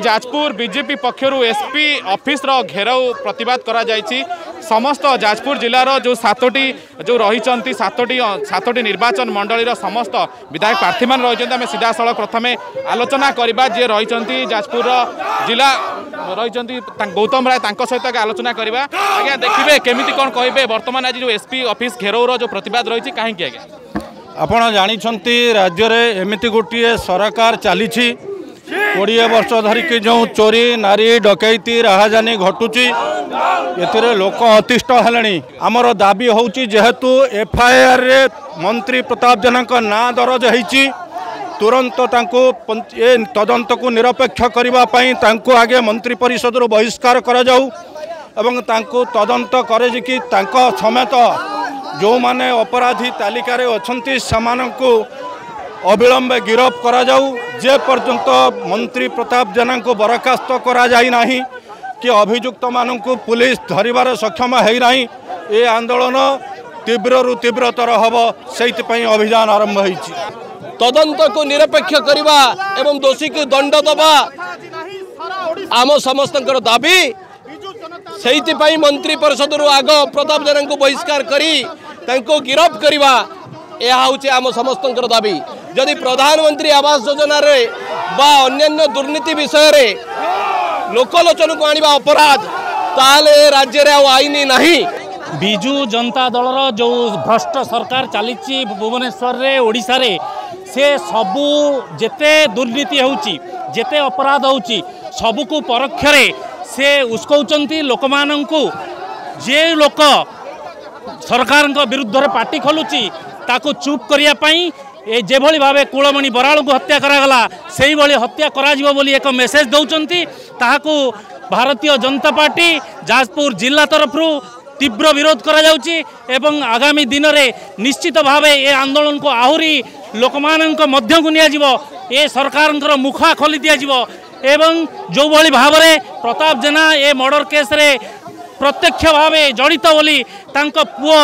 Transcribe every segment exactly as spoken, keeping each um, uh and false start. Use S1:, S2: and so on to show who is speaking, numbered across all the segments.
S1: Jajpur BJP पक्षर SP office रो घेराव प्रतिवाद करा जायछि। समस्त जाजपुर जिलार जो सातोटी जो रही सातोटी सातोटी निर्वाचन मंडली समस्त विधायक प्रार्थी मान रही आम सीधा सड़क प्रथम आलोचना करवा जे रही जाजपुर जिला रही गौतम राय सहित आलोचना करवा। आज्ञा देखिए केमिति कौन कहे वर्तमान आज जो एसपी ऑफिस घेराव जो प्रतिवाद रही कहीं आज्ञा
S2: आपण जानी राज्य में एमती गोटे सरकार चली कोड़े वर्ष धरिकी जो चोरी नारी डकैती राहाजानी घटुची ए लोक अतिष्ठ है। आमर दाबी हूँ जेहेतु एफआईआर रे मंत्री प्रताप जेना ना दरज होती तुरंत तदंत को निरपेक्ष करने आगे मंत्री परिषद बहिष्कार करा जाऊ एवं तदंत करे कि समेत जो माने अपराधी तालिकार अच्छी से अविलंब गिरफ करा जाऊ जे पर्यंत मंत्री प्रताप जेना को बरखास्त करा जाई नाही कि अभियुक्त मानक पुलिस धरिबार सक्षम है ना ये आंदोलन तीव्र रु तीव्रतर हम से अभियान आरंभ होईछि।
S3: तदंत को निरपेक्ष करवा एवं दोषी को दंड दबा आम समस्त दाबी से मंत्री परिषद आग प्रताप जेना को बहिष्कार करी तांको गिरफ करवा यह हूँ आम समस्त दाबी। जदि प्रधानमंत्री आवास योजना रे बा अन्य दुर्नीति विषय रे लोकलोचन को आनिबा अपराध ताले राज्य रे आईन नहीं।
S4: बिजु जनता दलर जो भ्रष्ट सरकार चली भुवनेश्वर रे ओडिशा रे से सबू जेते दुर्नीति होउची जेते अपराध होउची सबको परोक्ष रे से उस्कौचंती लोक माननकु जे लोक सरकार विरुद्ध रे पार्टी खोलुची ताको चुप करिया पई ए जेभली भावे कुलमणि बराल को हत्या करागला सेही भली हत्या कराजिबो बोली एक मेसेज दौचंती ताहाकू भारतीय जनता पार्टी जाजपुर जिला तरफ तीव्र विरोध करा जाउची एवं आगामी दिन रे निश्चित भावे ए आंदोलन को आहुरी लोकमाननक मध्य को निया जिवो ए सरकारंकर मुखा खोली दिया जिवो एवं जो भली भावरे प्रताप जेना ए मर्डर केस रे प्रत्यक्ष भावे जड़ित बोली तांको पुओ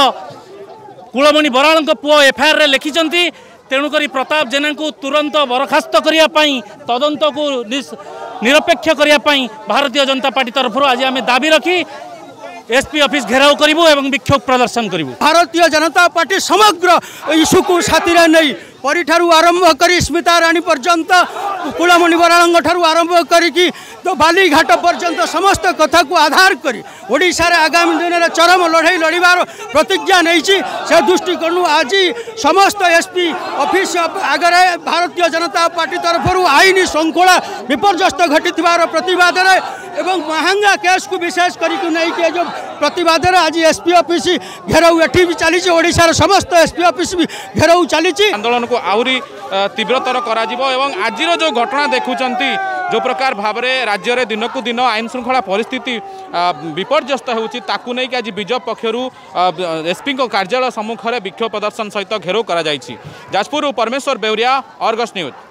S4: कुलमणि बराल पुओ एफआईआर रे लिखिचंती। तेणुक प्रताप जेना को तुरंत बरखास्त करने तदंत को निरपेक्ष करने भारतीय जनता पार्टी तरफ आज आम दाबी रखी एसपी ऑफिस घेराव करूँ एवं विक्षोभ प्रदर्शन करूँ।
S5: भारतीय जनता पार्टी समग्र इश्यू को साथी नहीं परिठारू आरंभ कर स्मिता राणी पर्यंत कुलमणि बराल ठारू आरंभ करी तो बालीघाट पर्यंत समस्त कथा को आधार करी ओडिशा रे आगामी दिन में चरम लड़ाई लड़ार प्रतिज्ञा नहीं से दृष्टिकोण आज समस्त एसपी ऑफिस आगे भारतीय जनता पार्टी तरफ आईन श्रृंखला विपर्यस्त घटी प्रतिवाद एवं महंगा केस को विशेष करके जो प्रतिवाद आज एसपी ऑफिस घेराव एटी भी चली ओडिशा समस्त एसपी ऑफिस भी घेराव चली
S1: आंदोलन को आहरी तीव्रतर करा एवं आज जो घटना देखुंती जो प्रकार भाव में राज्य में दिन को दिन आईन श्रृंखला परिस्थिति विपर्यस्त होती आज बीजेपी पक्षर एसपी कार्यालय सम्मुख में विक्षोभ प्रदर्शन सहित घेराव करा जायछि। जाजपुर परमेश्वर बेउरिया, अर्गस न्यूज।